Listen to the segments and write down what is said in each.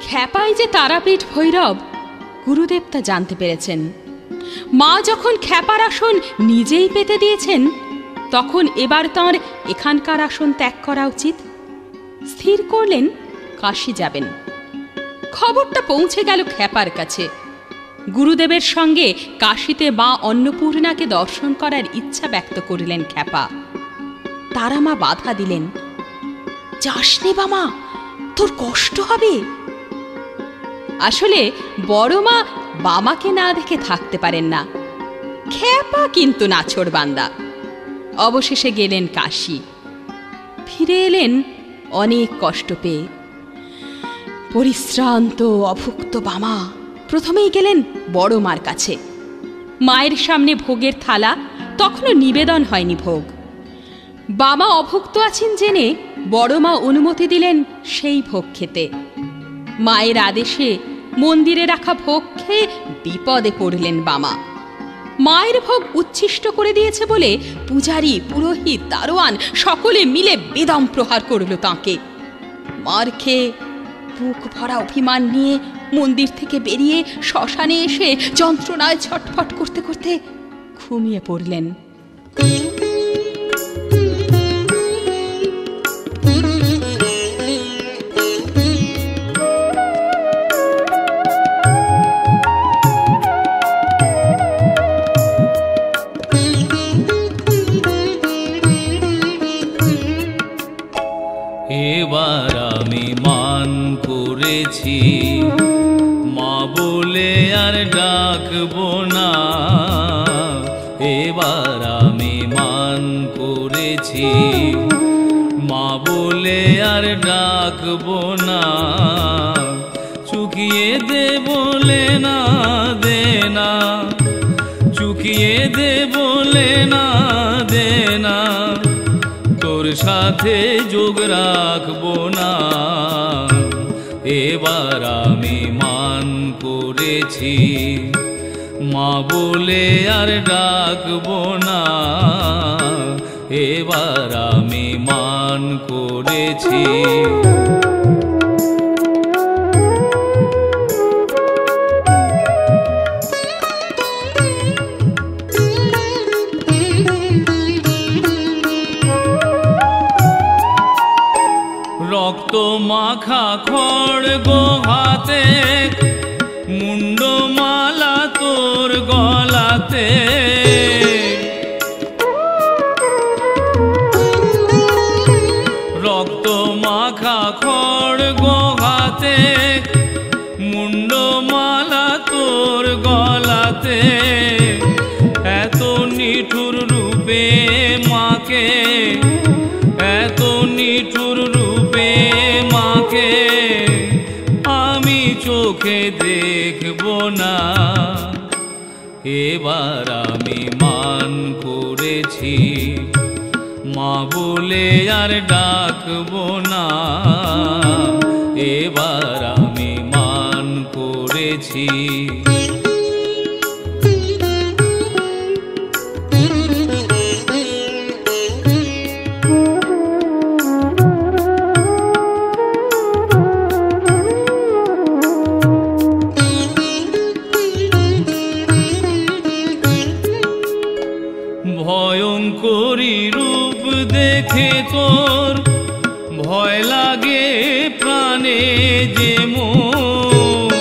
খ্যাপাই যে তারাপীঠ ভৈরব গুরুদেব তা জানতে পেরেছেন। মা যখন খ্যাপার আসন নিজেই পেতে দিয়েছেন, তখন এবার তাঁর এখানকার আসন ত্যাগ করা উচিত। স্থির করলেন কাশী যাবেন। খবরটা পৌঁছে গেল খ্যাপার কাছে। গুরুদেবের সঙ্গে কাশীতে মা অন্নপূর্ণাকে দর্শন করার ইচ্ছা ব্যক্ত করিলেন খ্যাপা। তারা মা বাধা দিলেন, যাসনে বামা, তোর কষ্ট হবে। আসলে বড় মা বামাকে না দেখে থাকতে পারেন না। খ্যাপা কিন্তু নাছোড় বান্দা। অবশেষে গেলেন কাশী। ফিরে এলেন অনেক কষ্ট পেয়ে। পরিশ্রান্ত অভুক্ত বামা প্রথমেই গেলেন বড় মার কাছে। মায়ের সামনে ভোগের থালা, তখনও নিবেদন হয়নি ভোগ। বামা অভুক্ত আছেন জেনে বড় মা অনুমতি দিলেন সেই ভোগ খেতে। মায়ের আদেশে মন্দিরে রাখা ভোগ খেয়ে বিপদে পড়লেন বামা। মায়ের ভোগ উচ্ছিষ্ট করে দিয়েছে বলে পূজারী, পুরোহিত, দারোয়ান সকলে মিলে বেদম প্রহার করল তাঁকে। মার খেয়ে বুক ভরা অভিমান নিয়ে মন্দির থেকে বেরিয়ে শ্মশানে এসে যন্ত্রণায় ছটফট করতে করতে ঘুমিয়ে পড়লেন। এবার আমি মান করেছি, মা বলে আর ডাকবো না। এবার আমি মান করেছি, মা বলে আর ডাকবো না। চুকিয়ে দে বলে না দে না, চুকিয়ে দে বলে না দে না, তোর সাথে যোগ রাখবো না। এবার আমি মান করেছি, মা বলে আর ডাকবো না। এবার আমি মান করেছি। রক্ত মাখা খড়গ হাতে, মুন্ডমালা তোর গলাতে। রক্ত মাখা খড়গ হাতে, মুন্ডমালা তোর গলাতে। এত নিঠুর রূপে মাকে, এত নিঠুর রূপে মাকে আমি চোখে দেখব না। এবার আমি মান করেছি, মা বলে আর ডাকবো না। এবার আমি মান করেছি। ভয়ঙ্করী রূপ দেখে তোর ভয় লাগে প্রাণে যে মোর।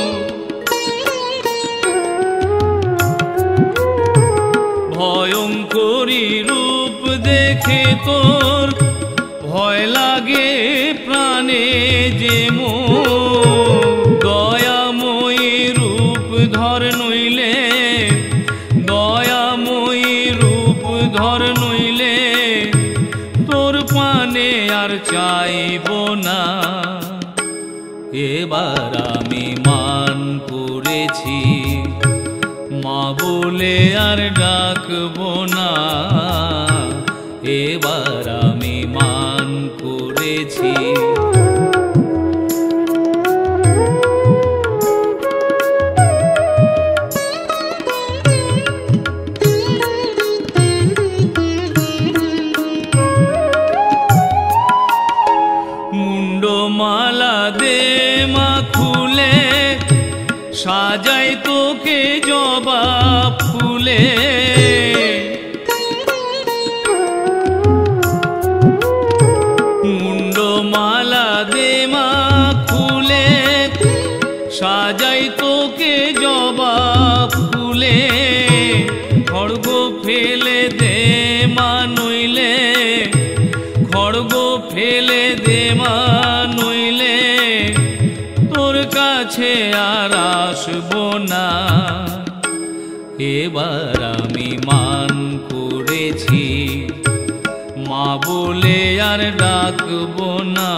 ভয়ঙ্করী রূপ দেখে তোর ভয় লাগে প্রাণে যে মোর। দয়াময়ী রূপ ধর নইলে, দয়াময়ী রূপ ধর নইলে তোর পানে আর চাইব না। এবার আমি মান করেছি, মা বলে আর ডাকবো না। এবার আমি মান করেছি। মুন্ড মুন্ডমালা দে মা খুলে, সাজাই তোকে জবা ফুলে। মুন্ডমালা দে মা খুলে, সাজাই তোকে জবা ফুলে। খড়গ ফেলে দে মা নইলে, খড়গ ফেলে দে মা নইলে, তোর কাছে আর আসবো না। এবার আমি মান করেছি, মা বলে আর ডাকবো না।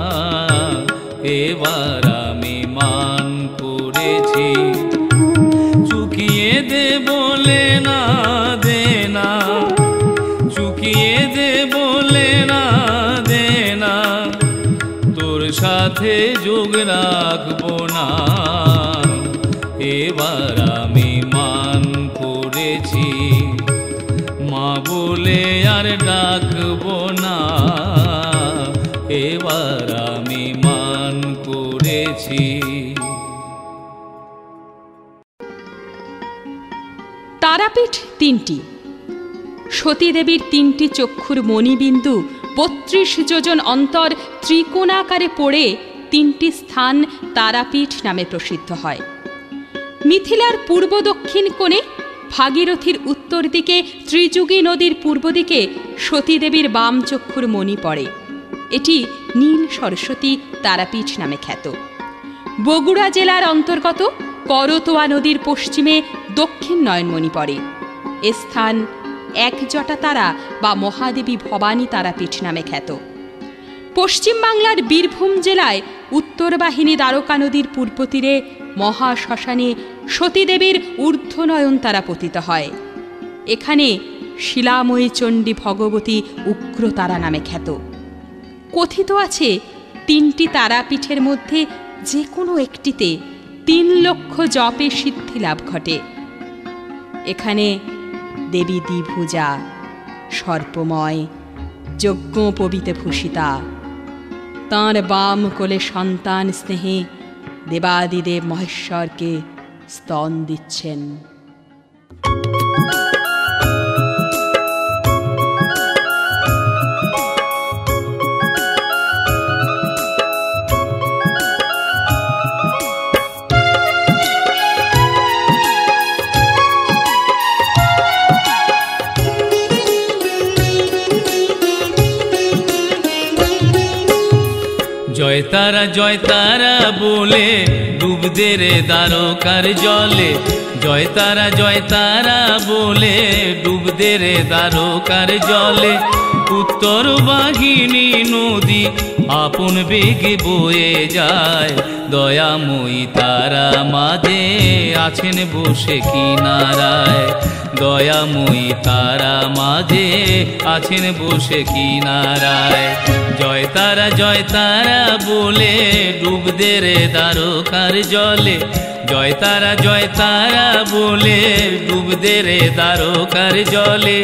এবার আমি মান করেছি, চুকিয়ে দে বলে না দে না, চুকিয়ে দে বলে না দে না, তোর সাথে যোগ রাখবো না। এবার আমি মান করেছি, মা বলে আর ডাকবো না। এবার আমি মান করেছি। তারাপীঠ তিনটি। সতীদেবীর তিনটি চক্ষুর মণিবিন্দু ৩২ যোজন অন্তর ত্রিকোণাকারে পড়ে তিনটি স্থান তারাপীঠ নামে প্রসিদ্ধ হয়। মিথিলার পূর্ব দক্ষিণ কোণে, ভাগীরথীর উত্তর দিকে ত্রিযুগী নদীর পূর্ব দিকে সতীদেবীর বাম চক্ষুর মণি পড়ে। এটি নীল সরস্বতী তারাপীঠ নামে খ্যাত। বগুড়া জেলার অন্তর্গত করতোয়া নদীর পশ্চিমে দক্ষিণ নয়নমণি পড়ে। এ স্থান একজটা তারা বা মহাদেবী ভবানী তারাপীঠ নামে খ্যাত। পশ্চিমবাংলার বীরভূম জেলায় উত্তরবাহিনী দ্বারকা নদীর পূর্ব তীরে মহাশ্মশানে সতীদেবীর ঊর্ধ্বনয়ন তারা পতিত হয়। এখানে শিলাময়ী চণ্ডী ভগবতী উগ্রতারা নামে খ্যাত। কথিত আছে, তিনটি তারাপীঠের মধ্যে যে কোনো একটিতে ৩ লক্ষ জপে সিদ্ধি লাভ ঘটে। এখানে দেবী দ্বিভুজা, সর্পময়, যজ্ঞোপবীতে ভূষিতা, তাঁর বাম কোলে সন্তান স্নেহে দেবাদিদেব মহেশ্বরকে স্তন দিচ্ছেন। জয় তারা বলে ডুব দে রে দ্বারকার জলে। জয় তারা বলে ডুব দে রে দ্বারকার জলে। উত্তর বাহিনী নদী আপন বেগে বয়ে যায়। দয়াময়ী তারা মাঝে আছেন বসে কিনারায়। দয়াময়ী তারা মাঝে আছেন বসে কিনারায়। জয় তারা বলে ডুব দে রে দ্বারকার জলে। জয় তারা বলে ডুব দে রে দ্বারকার জলে।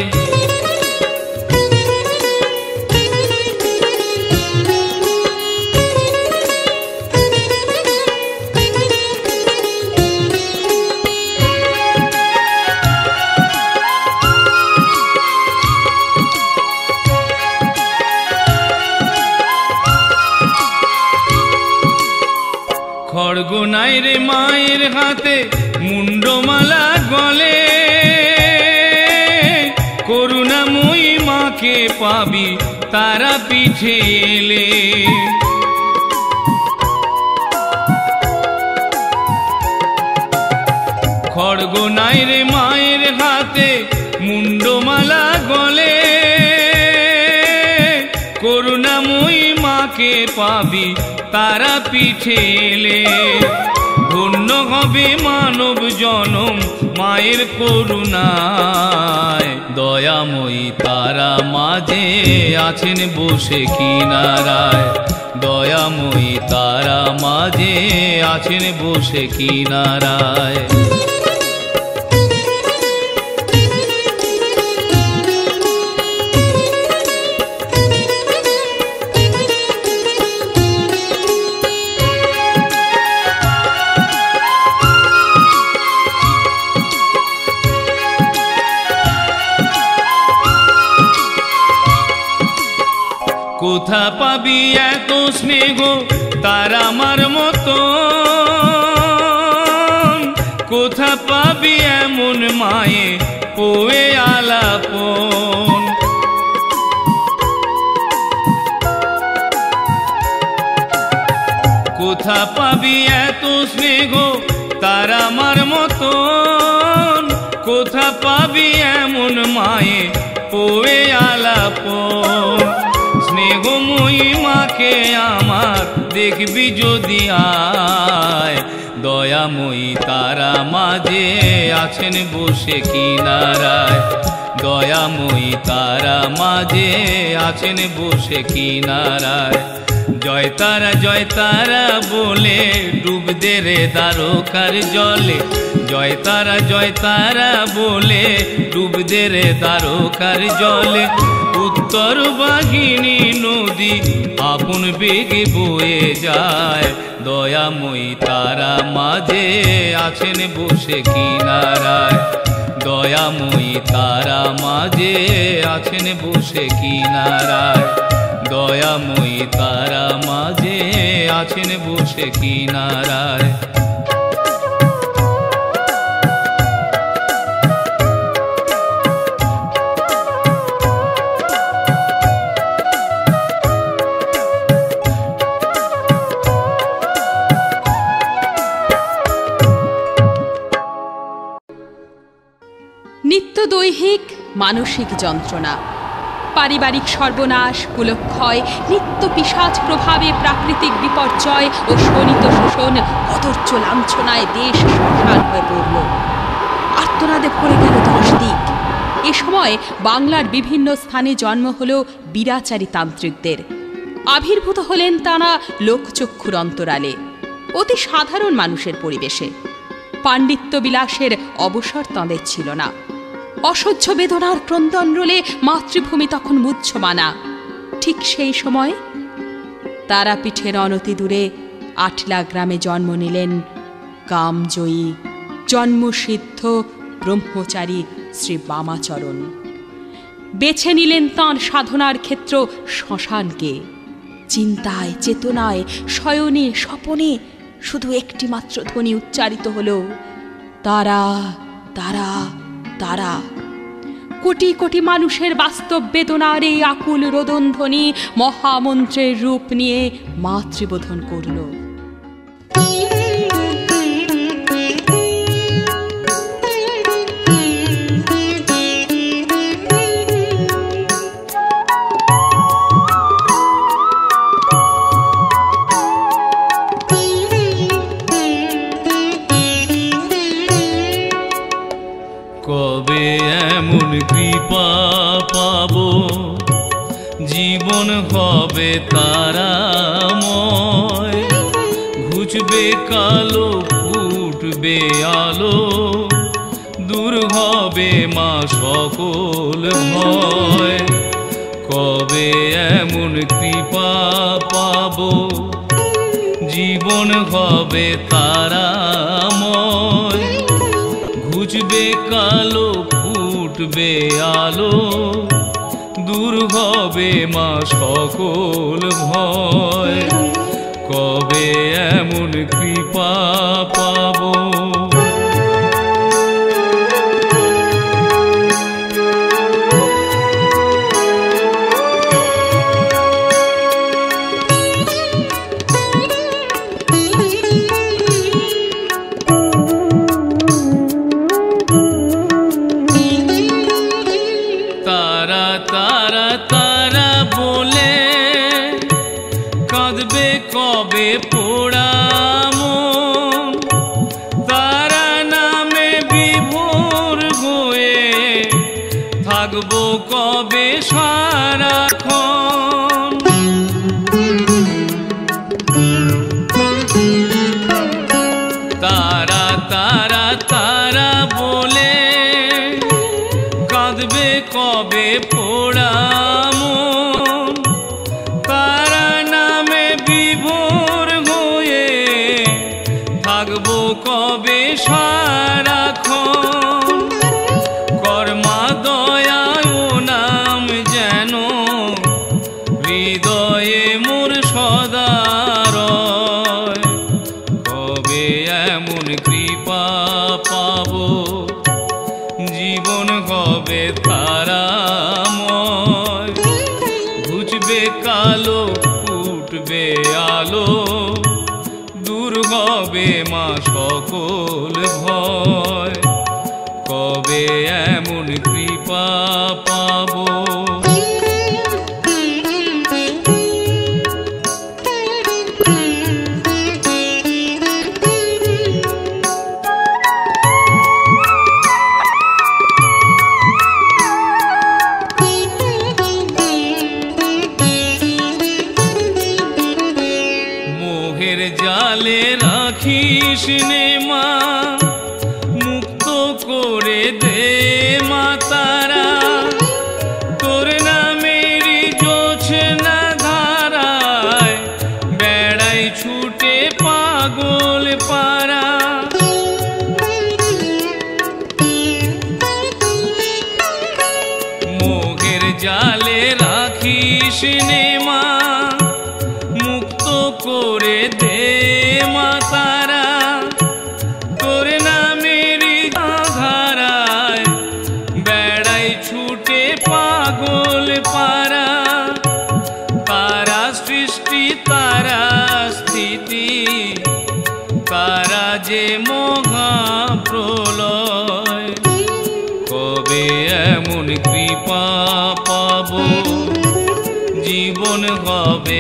খড়গ নাই রে মায়ের হাতে, মুন্ডমালা গলে। করুণাময়ী মাকে পাবি তারা পিঠে এলে। খড়গ নাই রে মায়ের হাতে, মুন্ডমালা গলে। করুণাময়ী মাকে পাবি তারা পিঠে এলে। ধন্য হবে মানব জনম মায়ের করুণায়। দয়াময়ী তারা মাঝে আছেন বসে কিনারায়। দয়াময়ী তারা মাঝে আছেন বসে কিনারায়। কোথা পাবি এত স্নেহ তার আমার মতো, কোথা পাবি এমন মায়ে পোয়ে আলাপন। কোথা পাবি এত স্নেহ তার আমার মতন, কোথা পাবি এমন মায়ে পোয়ে আলাপন। স্নেহময়ী মাকে আমার দেখবি যদি আয়, দয়াময়ী তারা মাঝে আছেন বসে কিনারায়, দয়াময়ী তারা মাঝে আছেন বসে কিনারায়। জয় তারা বলে ডুব দে রে দ্বারকার জলে, জয় তারা বলে ডুব দে রে দ্বারকার জলে। উত্তর বাহিনী নদী আপন বেগে বয়ে যায়, দয়াময়ী তারা মাঝে আছেন বসে কিনারায়, দয়াময়ী তারা মাঝে আছেন বসে কিনারায়, দয়াময়ী তারা মাঝে আছেন বসে কিনারায়। নিত্যদৈহিক মানসিক যন্ত্রণা, পারিবারিক সর্বনাশ, কুলক্ষয়, নিত্য পিশাচ প্রভাবে প্রাকৃতিক বিপর্যয় ও শোণিত শোষণ, অদর্য লাঞ্ছনায় দেশ শ্মশান হয়ে পড়ল। আর্তনাদে ভরে গেল 10 দিক। এ সময় বাংলার বিভিন্ন স্থানে জন্ম হল বীরাচারী তান্ত্রিকদের। আবির্ভূত হলেন তাঁরা লোকচক্ষুর অন্তরালে, অতি সাধারণ মানুষের পরিবেশে। পাণ্ডিত্য বিলাসের অবসর তাঁদের ছিল না। অসহ্য বেদনার ক্রন্দন রোলে মাতৃভূমি তখন মুহ্যমানা। ঠিক সেই সময় তারাপীঠের অনতি দূরে আটলা গ্রামে জন্ম নিলেন কামজয়ী জন্মসিদ্ধ ব্রহ্মচারী শ্রী বামাচরণ। বেছে নিলেন তাঁর সাধনার ক্ষেত্র শ্মশানকে। চিন্তায়, চেতনায়, শয়নে, স্বপনে শুধু একটি মাত্র ধ্বনি উচ্চারিত হল, তারা তারা তারা। কোটি কোটি মানুষের বাস্তব বেদনার এই আকুল রোদন ধ্বনি মহামন্ত্রের রূপ নিয়ে মাতৃবোধন করল। কবে এমন কৃপা পাবো, জীবন হবে তারাময়, ঘুচবে কালো ফুটবে আলো, দূর হবে মা সকল ভয়। কবে এমন কৃপা পাবো, জীবন হবে তারাময়, ঘুচবে কালো ফুটবে আলো, দূর হবে মা সকল ভয়। কবে এমন কৃপা পাবো। কবে পোড়া মন, তারা নামে বিভোর হয়ে থাকবো কবে সারাক্ষণ। তারা তারা তারা বলে কাঁদবে কবে পোড়া মন, তারা নামে বিভোর হয়ে সদারয়। কবে এমন কৃপা পাবো, জীবন হবে তারাময়। ঘুচবে কালো, ফুটবে আলো, দূর হবে মা সকল ভয়। কবে এমন কৃপা পাবো। মোহের জালে রাখিস নে মা, মুক্ত করে দে মা তারা। তোর নামেরই জোছনা ধারায় বেড়াই ছুটে পাগল পারা। মোহের জালে রাখিস নে মা, মুক্ত করে দে মা তারা। তোর নামেরই ধারায় বেড়াই ছুটে পাগল পারা। তারা সৃষ্টি, তারা স্থিতি, তারা যে মহাপ্রলয়। কবে এমন কৃপা পাবো, জীবন হবে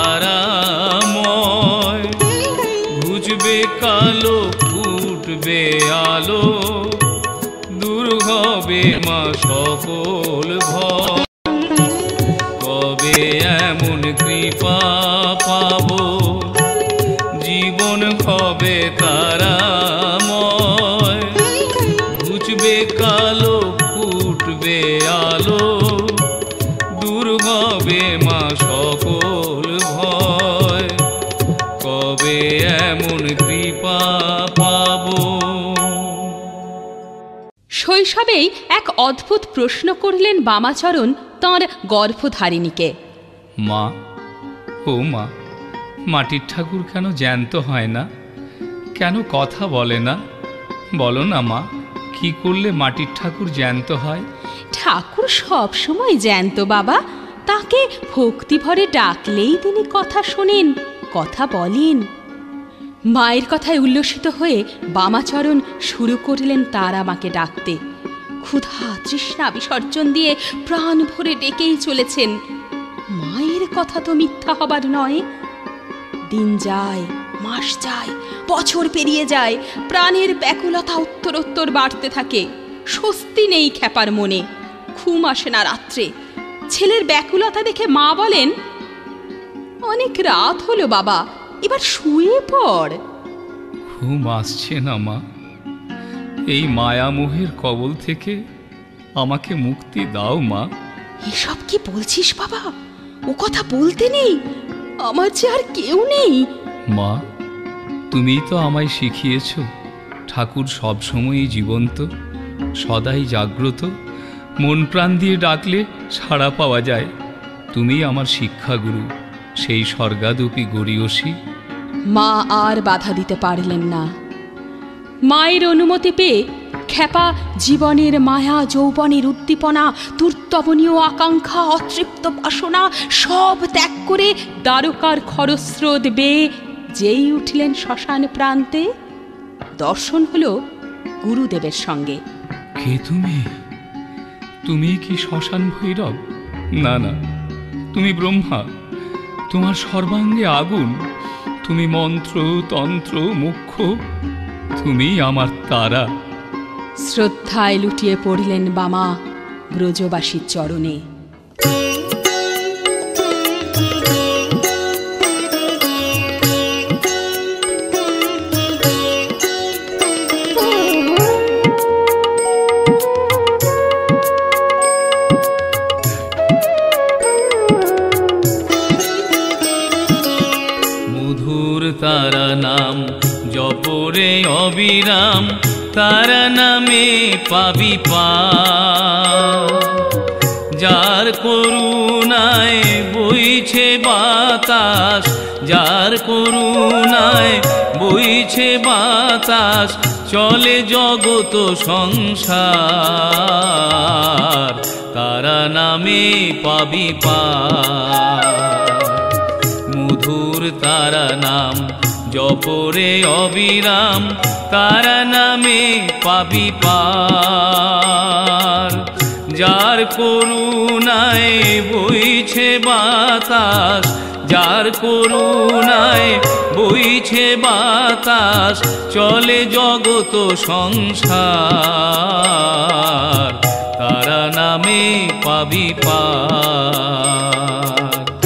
তারাময়। ঘুচবে কালো, ফুটবে আলো, দূর হবে মা সকল ভয়। কবে এমন কৃপা পাবো, জীবন হবে তারাময়। ঘুচবে কালো, ফুটবে আলো, দূর হবে মা সকল ভয়। কবে এমন কৃপা পাবো। শৈশবেই এক অদ্ভুত প্রশ্ন করলেন বামাচরণ তাঁর গর্ভধারিণীকে। মা, ও মা, মাটির ঠাকুর কেন জ্যান্ত হয় না? কেন কথা বলে না? বলো না মা, কি করলে মাটির ঠাকুর জ্যান্ত হয়? ঠাকুর সব সময় জ্যান্ত বাবা, তাকে ভক্তি ভরে ডাকলেই তিনি কথা শোনেন, কথা বলেন। মায়ের কথায় উল্লসিত হয়ে বামাচরণ শুরু করলেন তারা মাকে ডাকতে। ক্ষুধা তৃষ্ণা বিসর্জন দিয়ে প্রাণ ভরে ডেকেই চলেছেন। মায়ের কথা তো মিথ্যা হবার নয়। দিন যায়, মাস যায়, বছর পেরিয়ে যায়, প্রাণের ব্যাকুলতা উত্তরোত্তর বাড়তে থাকে। স্বস্তি নেই খ্যাপার মনে, ঘুম আসে না রাত্রে। ছেলের ব্যাকুলতা দেখে মা বলেন, অনেক রাত হলো বাবা, এবার শুয়ে পড়। ঘুম আসছে না মা, এই মায়ামোহের কবল থেকে আমাকে মুক্তি দাও মা। এসব কি বলছিস বাবা? ও কথা বলতে নেই, আমার যে আর কেউ নেই। মা, তুমিই তো আমায় শিখিয়েছ ঠাকুর সবসময়ই জীবন্ত, সদাই জাগ্রত। মন প্রাণ দিয়ে ডাকলে সাড়া পাওয়া যায়। তুমি আমার শিক্ষাগুরু, সেই স্বর্গাদপি গরীয়সী। মা আর বাধা দিতে পারলেন না। মায়ের অনুমতি পেয়ে খ্যাপা জীবনের মায়া, যৌবনের উদ্দীপনা, দুর্তবনীয় আকাঙ্ক্ষা, অতৃপ্ত বাসনা সব ত্যাগ করে দ্বারকার খরস্রোত বেয়ে যেই উঠলেন শ্মশান প্রান্তে, দর্শন হলো গুরুদেবের সঙ্গে। কে তুমি? তুমি কি শ্মশান ভৈরব? না না, তুমি ব্রহ্মা। তোমার সর্বাঙ্গে আগুন। তুমি মন্ত্র, তন্ত্র, মুখ্য। তুমি আমার তারা। শ্রদ্ধায় লুটিয়ে পড়লেন বামা ব্রজবাসীর চরণে। মধুর তারা নাম জপরে অবিরাম, তারা নামে পাবি পার। যার করুণায় বইছে বাতাস, যার করুণায় বইছে বাতাস, চলে জগত সংসার, তারা নামে পাবি পার। মধুর তারা নাম জপরে অবিরাম, তারা নামে পাবি পার। যার করুণায় বইছে বাতাস, যার করুণায় বইছে বাতাস, চলে জগত সংসার, তারা নামে পাবি পার।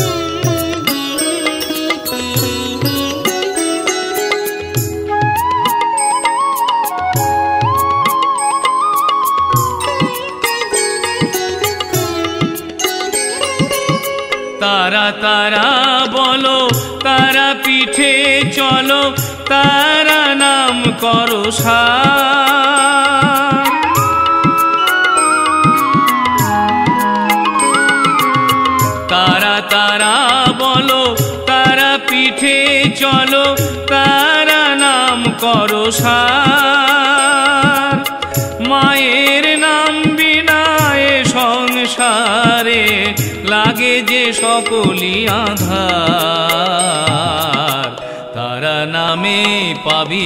তারা তারা বলো, তারা পিঠে চলো, তারা নাম করো সার। তারা তারা বলো, তারা পিঠে চলো, তারা নাম করো সার। মায়ের নাম বিনা এ সংসারে লাগে যে সকলি আধার, তারা নামে পাবি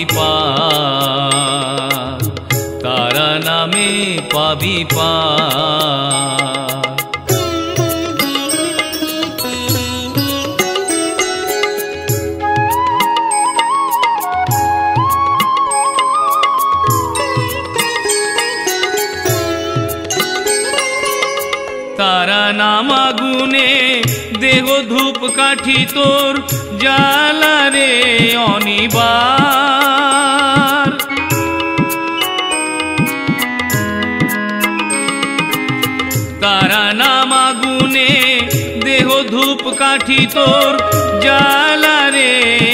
পার, তারা নামে পাবি পার। তারা নাম আগুনে দেহ ধূপ কাঠি তোর, জ্বালারে অনিবার। তারা নাম আগুনে দেহ ধূপ কাঠি তোর, জ্বালারে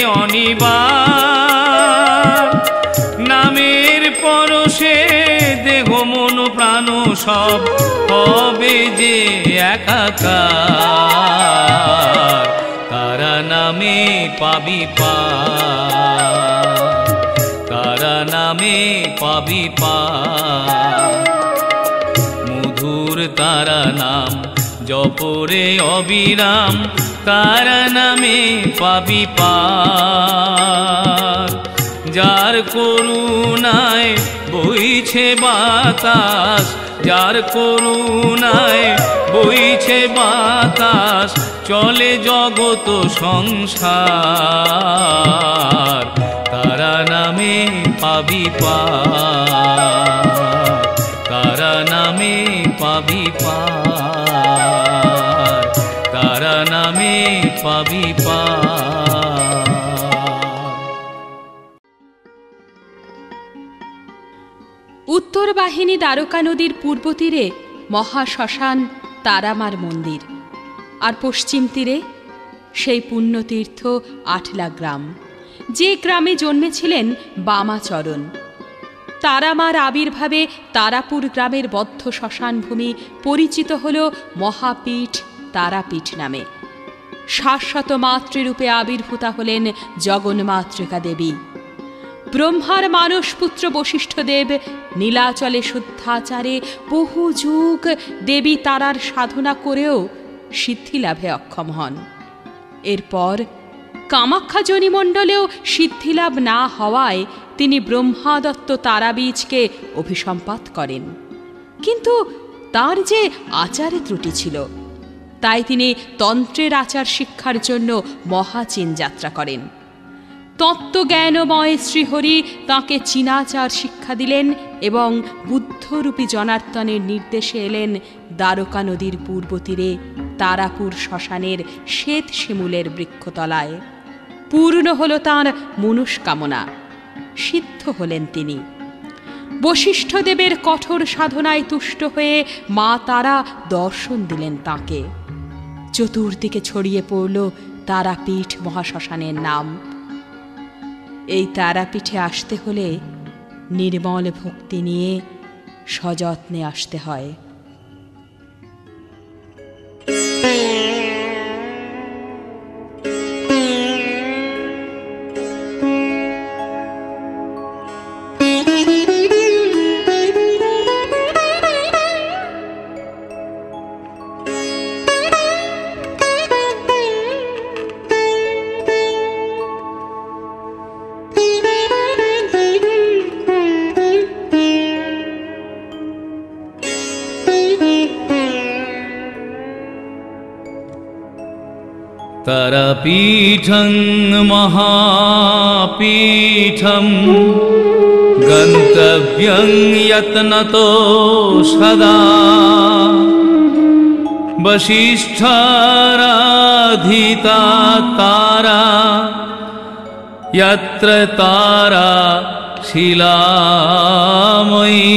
অনিবার। নামের পরশে দেহ মন প্রাণ সব হবে যে একাকার, তারা নামে পাবি পার, তারা নামে পাবি পার। মধুর তারা নাম জপরে অবিরাম, তারা নামে পাবি পার। যার করুণায় বইছে বাতাস, যার করুণায় বইছে বাতাস, চলে জগত সংসার, তারা নামে পাবি পার, তারা নামে পাবি পার, তারা নামে পাবি পার। উত্তর বাহিনী দ্বারকা নদীর পূর্ব তীরে মহাশ্মশান তারামার মন্দির, আর পশ্চিম তীরে সেই পুণ্যতীর্থ আটলা গ্রাম, যে গ্রামে জন্মেছিলেন বামাচরণ। তারামার আবির্ভাবে তারাপুর গ্রামের বদ্ধ শ্মশানভূমি পরিচিত হল মহাপীঠ তারাপীঠ নামে। শাশ্বত মাতৃরূপে আবির্ভূতা হলেন জগন্মাতৃকা দেবী। ব্রহ্মার মানসপুত্র বশিষ্ঠদেব নীলাচলে শুদ্ধাচারে বহু যুগ দেবী তারার সাধনা করেও সিদ্ধিলাভে অক্ষম হন। এরপর কামাখ্যা যোনিমণ্ডলেও সিদ্ধিলাভ না হওয়ায় তিনি ব্রহ্মাদত্ত তারাবীজকে অভিসম্পাত করেন। কিন্তু তার যে আচারে ত্রুটি ছিল, তাই তিনি তন্ত্রের আচার শিক্ষার জন্য মহাচীন যাত্রা করেন। তত্ত্বজ্ঞানময় শ্রীহরি তাঁকে চীনাচার শিক্ষা দিলেন এবং বুদ্ধরূপী জনার্দনের নির্দেশে এলেন দ্বারকা নদীর পূর্ব তীরে তারাপুর শ্মশানের শ্বেত শিমুলের বৃক্ষতলায়। পূর্ণ হল তাঁর মনস্কামনা, সিদ্ধ হলেন তিনি। বশিষ্ঠদেবের কঠোর সাধনায় তুষ্ট হয়ে মা তারা দর্শন দিলেন তাঁকে। চতুর্দিকে ছড়িয়ে পড়ল তারাপীঠ মহাশ্মশানের নাম। এই তারাপীঠে আসতে হলে নির্মল ভক্তি নিয়ে সযত্নে আসতে হয়। तारापीठं महापीठं गन्तव्यं यत्नतो सदा वसिष्ठाराधिता तारा यत्र तारा शिलामयी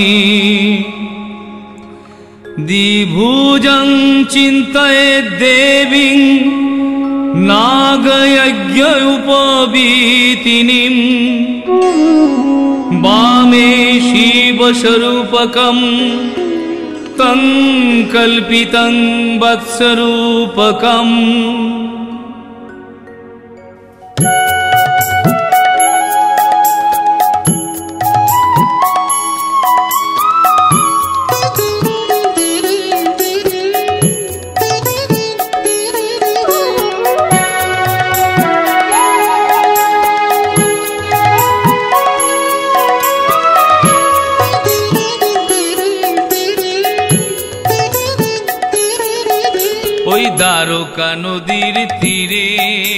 द्विभुजं चिन्तयेत् देवीं नागयज्ञ उपवीतिनीं वामे शिवस्वरूपकं तं कल्पितं वत्सरूपकम्। দ্বারকা নদীর তীরে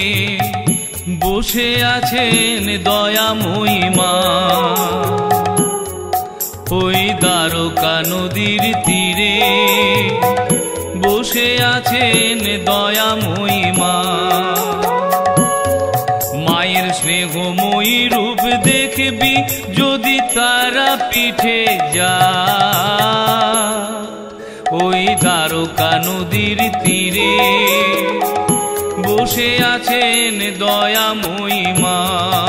বসে আছেন দয়াময়ী মা। ওই দ্বারকা নদীর তীরে বসে আছেন দয়াময়ী মা। মায়ের স্নেহময়ী রূপ দেখবি যদি তারা পিঠে যা। ওই দ্বারকা নদীর তীরে বসে আছেন দয়াময়ী মা।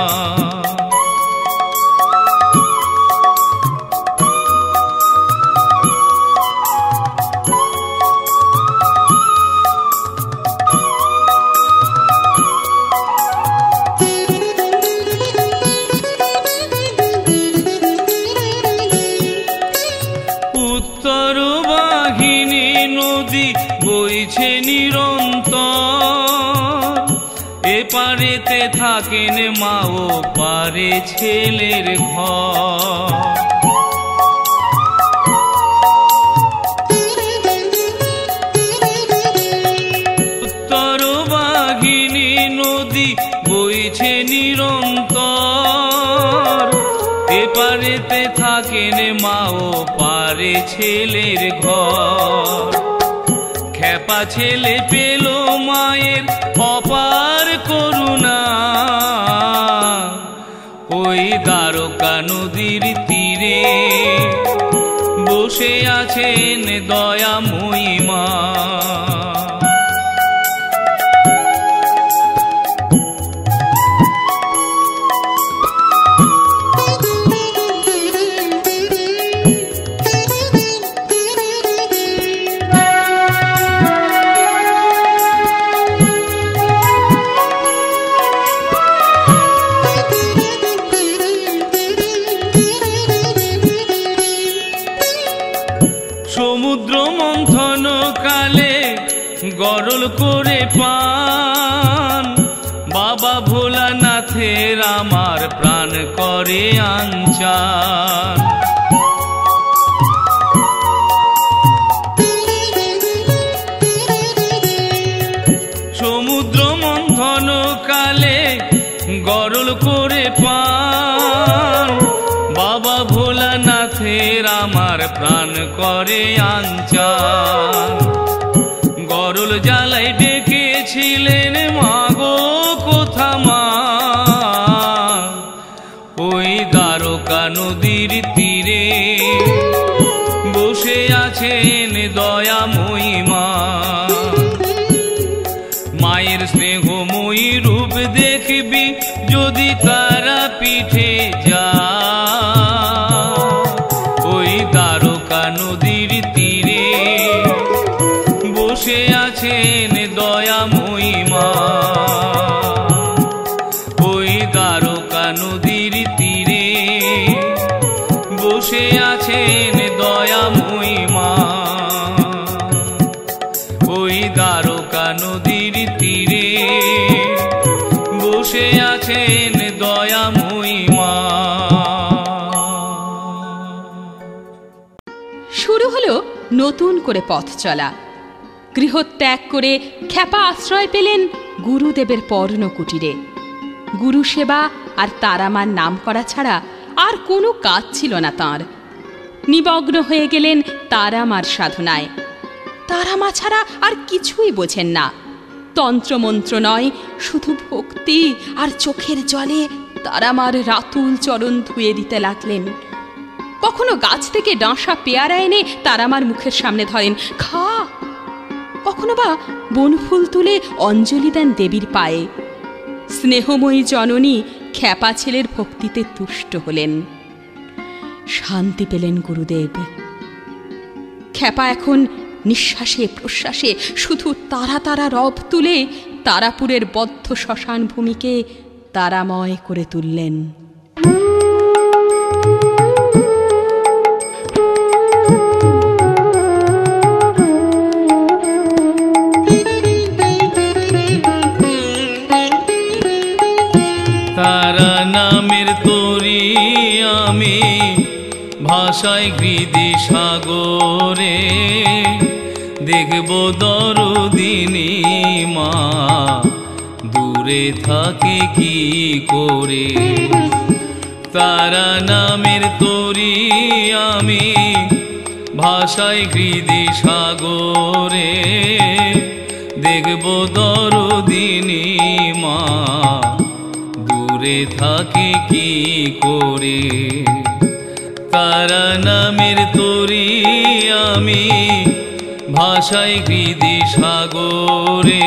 বইছে নিরন্তর এপারেতে থাকেন মা ও পারে ছেলের ঘর। উত্তর বাঘিনী নদী বইছে নিরন্তর এপারেতে থাকেন মা ও পারে ছেলের ঘর। খেপা ছেলে পেল মায়ের অপার করুণা। ওই দ্বারকা নদীর তীরে বসে আছেন দয়াময়ী মা। সমুদ্র মন্থন কালে গরল করে পান বাবা ভোলানাথের আমার প্রাণ করে আঞ্চান। সমুদ্র মন্থন কালে গরল করে পান বাবা ভোলানাথের আমার প্রাণ করে আঞ্চান। গরল জ্বালায় ডেকেছিলেন মাগো কোথা মা। ওই দ্বারকা নদীর তীরে বসে আছেন দয়াময়ী মা। মায়ের স্নেহময়ী রূপ দেখবি যদি তারা পিঠে যা। ওই দ্বারকা নদীর তীরে বসে আছেন দয়াময়ী মা। ওই দ্বারকা নদীর তীরে বসে আছেন দয়াময়ী মা। ওই দ্বারকা নদীর তীরে বসে আছেন দয়াময়ী মা। শুরু হলো নতুন করে পথ চলা। গৃহত্যাগ করে খ্যাপা আশ্রয় পেলেন গুরুদেবের পর্ণকুটিরে। গুরু সেবা আর তারামার নাম করা ছাড়া আর কোনো কাজ ছিল না তাঁর। নিমগ্ন হয়ে গেলেন তারামার সাধনায়। তারামা ছাড়া আর কিছুই বোঝেন না। তন্ত্রমন্ত্র নয়, শুধু ভক্তি আর চোখের জলে তারামার রাতুল চরণ ধুয়ে দিতে লাগলেন। কখনো গাছ থেকে ডাঁশা পেয়ারা এনে তারামার মুখের সামনে ধরেন, খা। কখনো বা বনফুল তুলে অঞ্জলি দেন দেবীর পায়ে। স্নেহময়ী জননী খ্যাপা ছেলের ভক্তিতে তুষ্ট হলেন। শান্তি পেলেন গুরুদেব। খ্যাপা এখন নিঃশ্বাসে প্রশ্বাসে শুধু তারা তারা রব তুলে তারাপুরের বদ্ধ শ্মশান ভূমিকে তারাময় করে তুললেন। তারা নামের তরি আমি ভাষায় হৃদি সাগরে, দেখব দরদিনী মা দূরে থাকে কি করে। তারা নামের তরি আমি ভাষায় হৃদি সাগরে, দেখব দরদিনী মা দূরে থাকে কি করে। তারা নামের তরি আমি ভাষায় হৃদি সাগরে,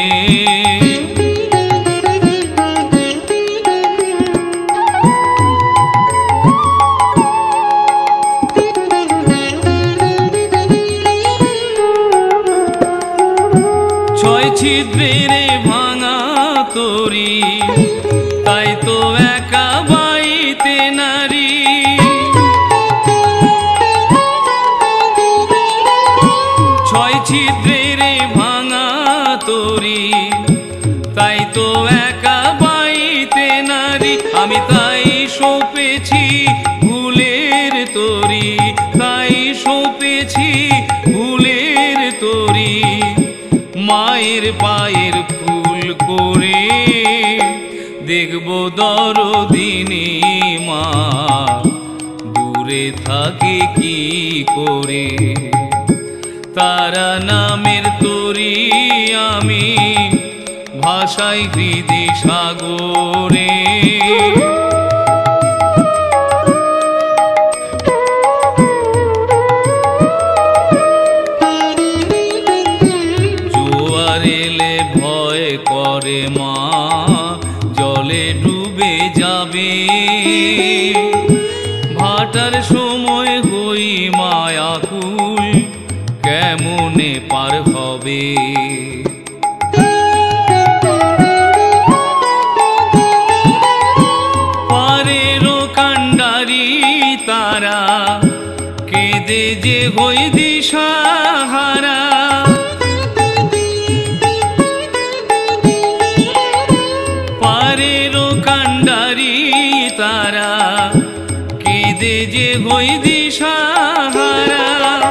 ছয় ছিদ্রের ভাঙা তরি, তাই তো একা বাইতে নারী। ছয় ছিদ্রের ভাঙা তরি, তাই তো একা বাইতে নারী। আমি তাই সঁপেছি ভুলের তরি, তাই সঁপেছি ভুলের তরি। মায়ের পায়ের ফুল করে দেখব দরদিনী মা দূরে থাকে কি করে। তারা নামের তরি আমি ভাষায় হৃদি সাগরে, জোয়ার এলে ভয় করে মা জলে ডুবে যাবে। ভাটার সময় হই মায়াকুল কেমনে পার হবে। পারেরও কাণ্ডারি তারা কেঁদে যে হই দিশাহারা। পারেরও কাণ্ডারি তারা কেঁদে যে হই দিশাহারা।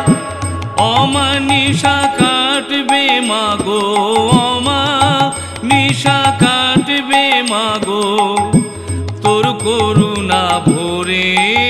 অমানিশা কাটবে মাগো, অমানিশা কাটবে মাগো তোর করুণা ভরে।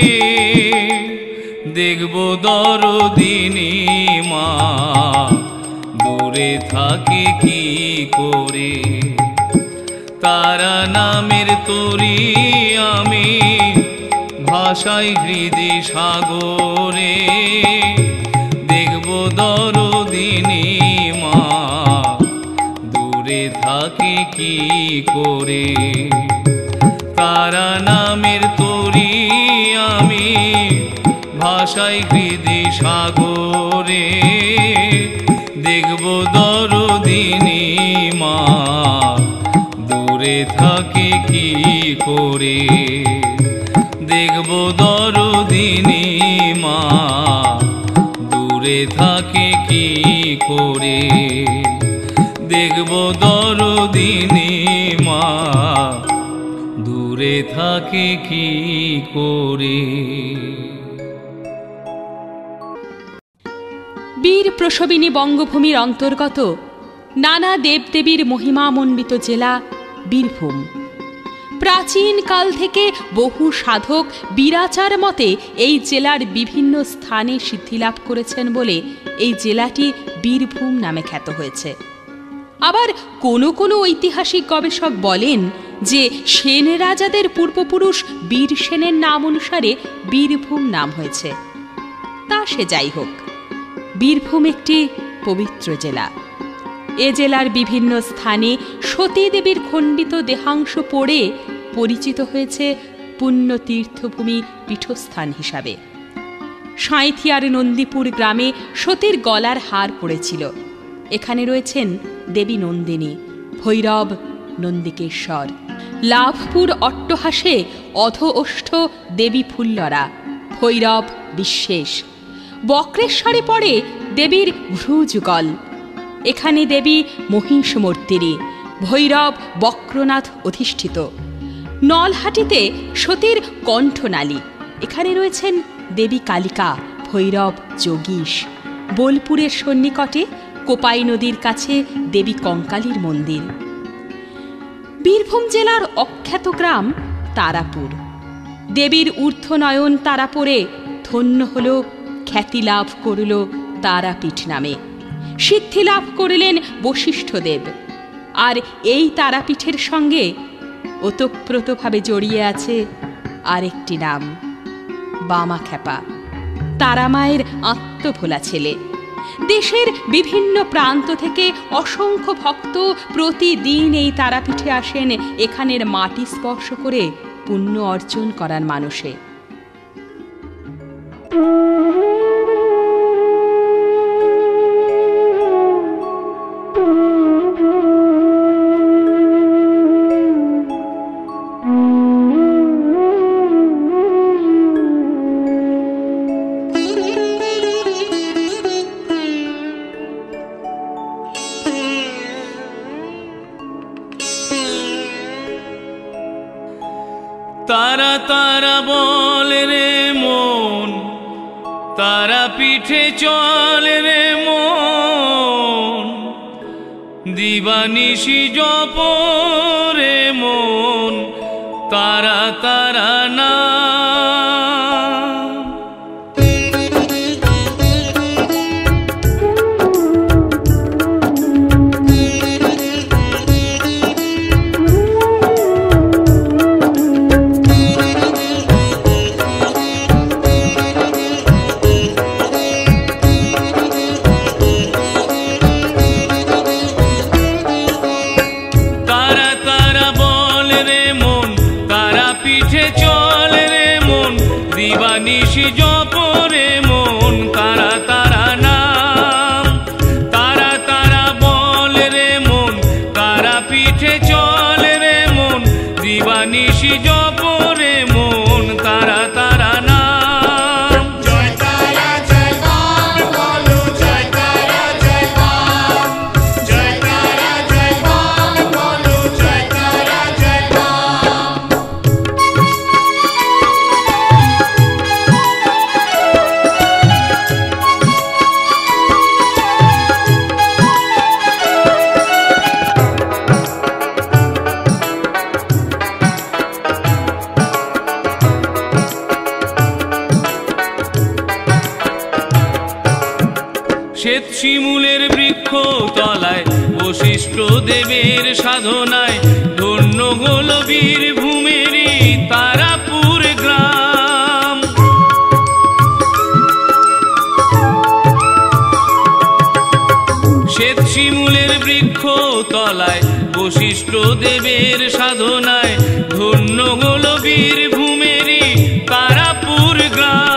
দেখব দরদিনী মা দূরে থাকে কি করে। তারা নামের তরি আমি ভাষায় হৃদি সাগরে, দেখব দরদিনী মা দূরে থাকে কি করে। তারা নামের তরি আমি ভাষায় হৃদি সাগরে, দেখব দরদিনী মা দূরে থাকে কি করে। দেখব দরদিনী মা দূরে থাকে কি করে। দেখব দরদিনী মা দূরে থাকে কি করে। বীর প্রসবিনী বঙ্গভূমির অন্তর্গত নানা দেবদেবীর মহিমামণ্ডিত জেলা বীরভূম। প্রাচীন কাল থেকে বহু সাধক বীরাচার মতে এই জেলার বিভিন্ন স্থানে সিদ্ধিলাভ করেছেন বলে এই জেলাটি বীরভূম নামে খ্যাত হয়েছে। আবার কোনো কোনো ঐতিহাসিক গবেষক বলেন যে সেন রাজাদের পূর্বপুরুষ বীর সেনের নাম অনুসারে বীরভূম নাম হয়েছে। তা সে যাই হোক, বীরভূম একটি পবিত্র জেলা। এ জেলার বিভিন্ন স্থানে সতী দেবীর খণ্ডিত দেহাংশ পড়ে পরিচিত হয়েছে পুণ্য তীর্থভূমি পীঠস্থান হিসাবে। সাঁইথিয়ার নন্দীপুর গ্রামে সতীর গলার হার পড়েছিল। এখানে রয়েছেন দেবী নন্দিনী, ভৈরব, নন্দিকেশ্বর। লাভপুর অট্টহাসে অধ ওষ্ঠ দেবী ফুল্লরা, ভৈরব বিশ্বেশ। বক্রেশ্বরে পড়ে দেবীর ভ্রুযুগল। এখানে দেবী মহিষমর্তিনী, ভৈরব বক্রনাথ অধিষ্ঠিত। নলহাটিতে সতীর কণ্ঠনালী, এখানে রয়েছেন দেবী কালিকা, ভৈরব যোগীশ। বোলপুরের সন্নিকটে কোপাই নদীর কাছে দেবী কঙ্কালীর মন্দির। বীরভূম জেলার অখ্যাত গ্রাম তারাপুর। দেবীর ঊর্ধ্বনয়ন তারাপুরে ধন্য হল, খ্যাতি লাভ করল তারাপীঠ নামে। সিদ্ধি লাভ করিলেন বশিষ্ঠদেব। আর এই তারাপীঠের সঙ্গে ওতপ্রোতভাবে জড়িয়ে আছে আরেকটি নাম, বামাখ্যাপা, তারামায়ের আত্মভোলা ছেলে। দেশের বিভিন্ন প্রান্ত থেকে অসংখ্য ভক্ত প্রতিদিন এই তারাপীঠে আসেন এখানের মাটি স্পর্শ করে পুণ্য অর্জন করার মানসে। তারা তারা বলে রে মন, তারা পিঠে চলে রে মন, দিবানিশি জপ রে মন, তারা তারা না। দিবানিশি জপ রে মন, তারা তারা নাম। তারা তারা বলে রে মন, তারা পিঠে চলে রে মন, দিবানিশি জপ রে মন, তারা তারা নাম। জয় তারা জয় মা বলো, জয় তারা জয় মা, জয় তারা জয় মা বলো, জয় তারা জয় মা। শ্বেত শিমুলের বৃক্ষ তলায় বশিষ্ঠ দেবের সাধনায় ধন্য হল বীরভূমেরই তারাপুর গ্রাম। শ্বেত শিমুলের বৃক্ষ তলায় বশিষ্ঠ দেবের সাধনায় ধন্য হল বীরভূমেরই তারাপুর গ্রাম।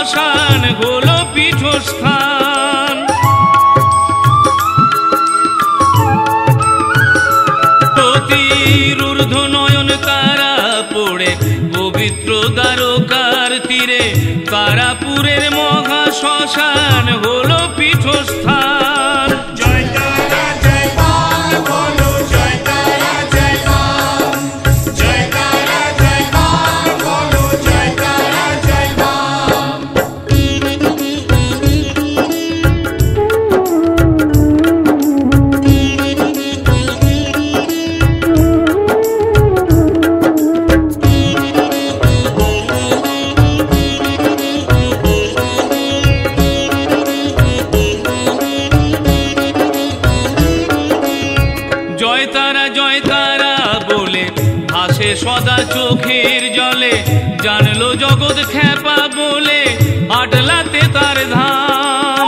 শ্মশান হলো পীঠস্থান। তীরূর্ধ্ব নয়ন তারা পড়ে পবিত্র দ্বারকার তীরে, তারাপুরের মহা শ্মশান হলো পীঠস্থান। জয় তারা জয় মা বলো, জয় তারা জয় মা, জয় তারা জয় মা বলো, জয় তারা জয় মা। জয় তারা জয় তারা বলে ভাসে সদা চোখের জলে, জানলো জগৎ খ্যাপা বলে আটলাতে তার ধাম।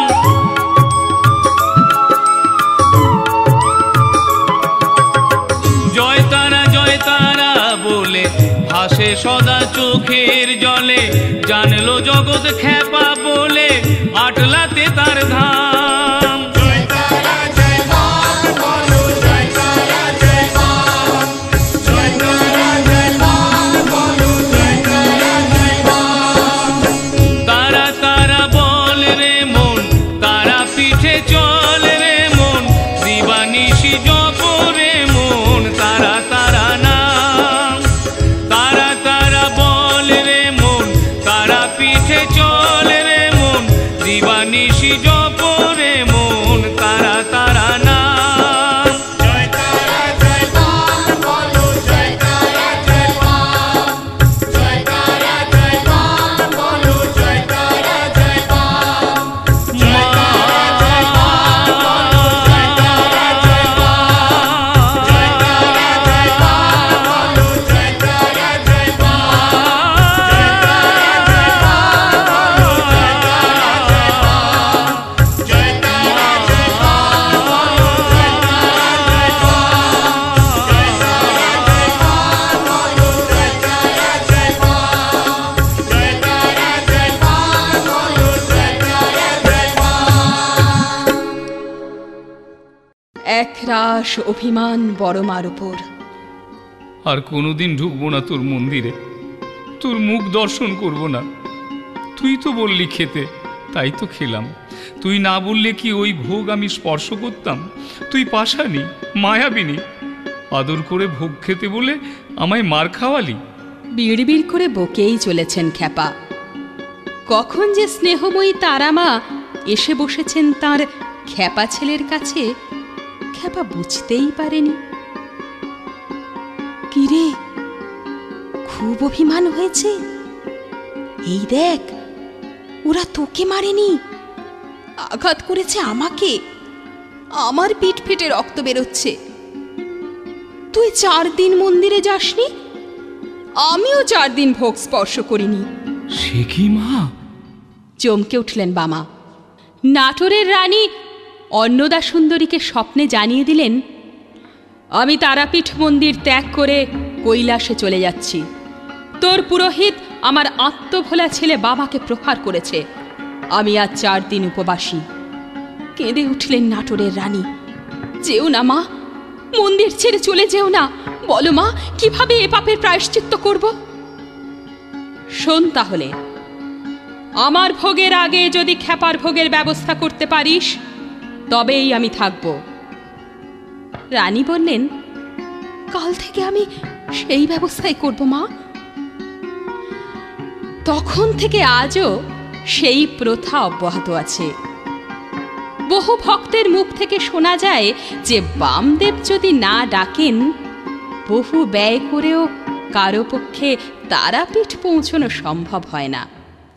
জয় তারা বলে ভাসে সদা চোখের জলে, জানলো জগৎ খ্যাপা বলে আটলাতে তার ধাম। জয় তারা জয় মা বলো, জয় তারা জয় মা, জয় তারা জয় মা বলো, জয় তারা জয় মা। তারা তারা বল রে মন, তারা পিঠে চল রে মন, দিবানিশি জপ রে মন তারা তারা নাম। তারা তারা বল রে মন, তারা পিঠে চল রে মন, দিবানিশি জপ রে মন তারা তারা নাম। জয় তারা জয় মা বলো, জয় তারা জয় মা, জয় তারা জয় মা বলো, জয় তারা জয় মা, জয় তারা জয় মা বলো, জয় তারা জয় মা, জয় তারা জয় মা বলো, জয় তারা জয় মা, জয় তারা জয় মা বলো, জয় তারা জয় মা, জয় তারা জয় মা বলো, জয় তারা জয় মা, জয় তারা জয় মা বলো, জয় তারা জয় মা, জয় তারা জয় মা বলো, জয় তারা জয় মা। একরাশ অভিমান বড় মার উপর। আর কোনোদিন ঢুকবো না তোর মন্দিরে, তোর মুখ দর্শন করব না। তুই তো বললি খেতে, তাই তো খেলাম। তুই না বললে কি ওই ভোগ আমি স্পর্শ করতাম? তুই পাশানি, মায়াবিনী, আদর করে ভোগ খেতে বলে আমায় মার খাওয়ালি। বিড়বিড় করে বকেই চলেছেন খ্যাপা। কখন যে স্নেহময়ী তারামা এসে বসেছেন তার খ্যাপা ছেলের কাছে, খ্যাপা বুঝতেই পারেনি। কিরে, খুব অভিমান হয়েছে? এই দেখ, ওরা তোকে মারেনি, আঘাত করেছে আমাকে। আমার পিঠ ফেটে রক্ত বেরোচ্ছে। তুই 4 দিন মন্দিরে যাসনি, আমিও 4 দিন ভোগ স্পর্শ করিনি। সে কি মা? চমকে উঠলেন বামা। নাটোরের রানী অন্নদা সুন্দরীকে স্বপ্নে জানিয়ে দিলেন, আমি তারাপীঠ মন্দির ত্যাগ করে কৈলাসে চলে যাচ্ছি। তোর পুরোহিত আমার আত্মভোলা ছেলে বাবাকে প্রহার করেছে। আমি আজ 4 দিন উপবাসী। কেঁদে উঠলেন নাটোরের রানী। যেও না মা, মন্দির ছেড়ে চলে যেও না। বলো মা, কিভাবে এ পাপের প্রায়শ্চিত্ত করব? শোন তাহলে, আমার ভোগের আগে যদি খ্যাপার ভোগের ব্যবস্থা করতে পারিস তবেই আমি থাকব। রানী বললেন, কাল থেকে আমি সেই ব্যবস্থাই করব মা। তখন থেকে আজও সেই প্রথা অব্যাহত আছে। বহু ভক্তের মুখ থেকে শোনা যায় যে বামদেব যদি না ডাকেন, বহু ব্যয় করেও কারো পক্ষে তারাপীঠ পৌঁছানো সম্ভব হয় না।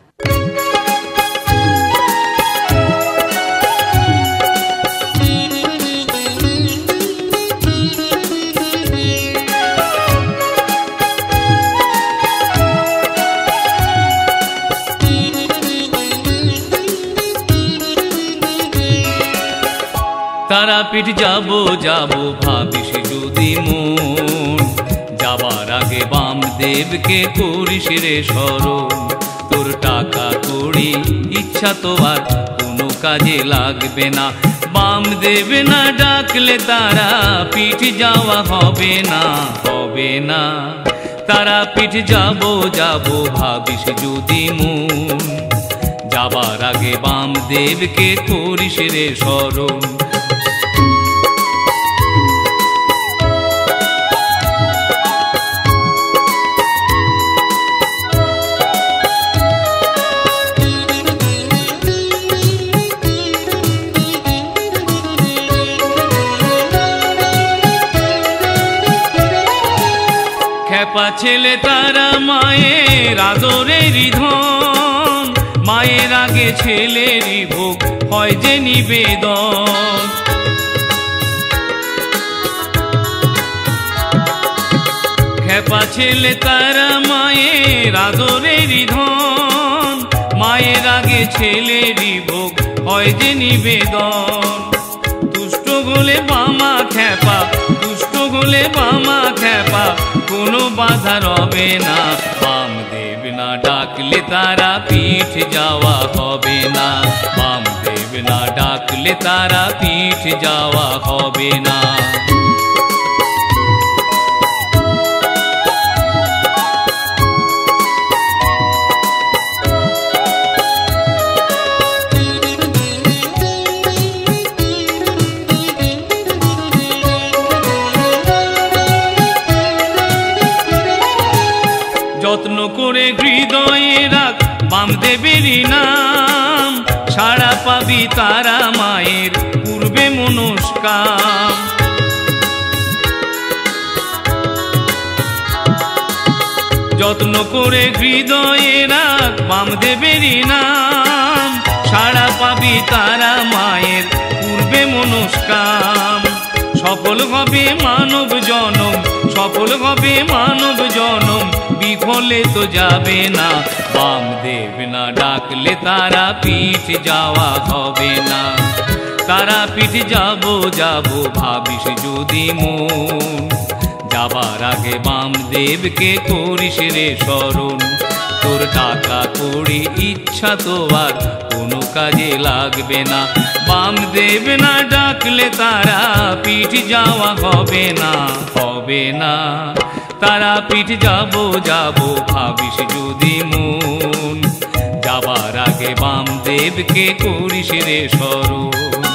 তারাপীঠ যাবো যাবো ভাবিস যদি মন, যাবার আগে বামদেবকে করিস রে স্মরণ। তোর টাকা কড়ি ইচ্ছা তো আর কোনো কাজে লাগবে না। বামদেব না ডাকলে তারা পিঠ যাওয়া হবে না, হবে না। তারা পিঠ যাবো যাবো ভাবিস যদি মন, যাবার আগে বামদেবকে করিস রে স্মরণ। খ্যাপা ছেলে তারা মায়ের আদরেরই ধন, মায়ের আগে ছেলেরই ভোগ হয় যে নিবেদন। খ্যাপা ছেলে তারা মায়ের আদরেরই ধন, মায়ের আগে ছেলেরই ভোগ হয় যে নিবেদন। দুষ্ট গোলে বামা খ্যাপা, দুষ্ট গোলে বামা খ্যাপা, কোনো বাধা রবে না। বামদেব না ডাকলে তারা পিঠ যাওয়া হবে না, বামদেব না ডাকলে তারা পিঠ যাওয়া হবে না। যত্ন করে হৃদয়ে রাখ বামদেবেরই নাম, সাড়া পাবি তারা মায়ের পূর্বে মনস্কাম। যত্ন করে হৃদয়ে রাখ বামদেবেরই নাম, সাড়া পাবি তারা মায়ের পূর্বে মনস্কাম। সফল হবে মানব জনম, সফল হবে মানব জনম, বিফলে তো যাবে না। বামদেব না ডাকলে তারা পিঠ যাওয়া হবে না। তারা পিঠ যাবো যাবো ভাবিস যদি মন, যাবার আগে বামদেবকে করিস রে স্মরণ। তোর টাকা কড়ি ইচ্ছা তো আর কোনো কাজে লাগবে না। বামদেব না ডাকলে তারা পিঠ যাওয়া হবে না, হবে না। তারা পিঠ যাবো যাবো ভাবিস যদি মন, যাবার আগে বামদেবকে করিস রে স্মরণ।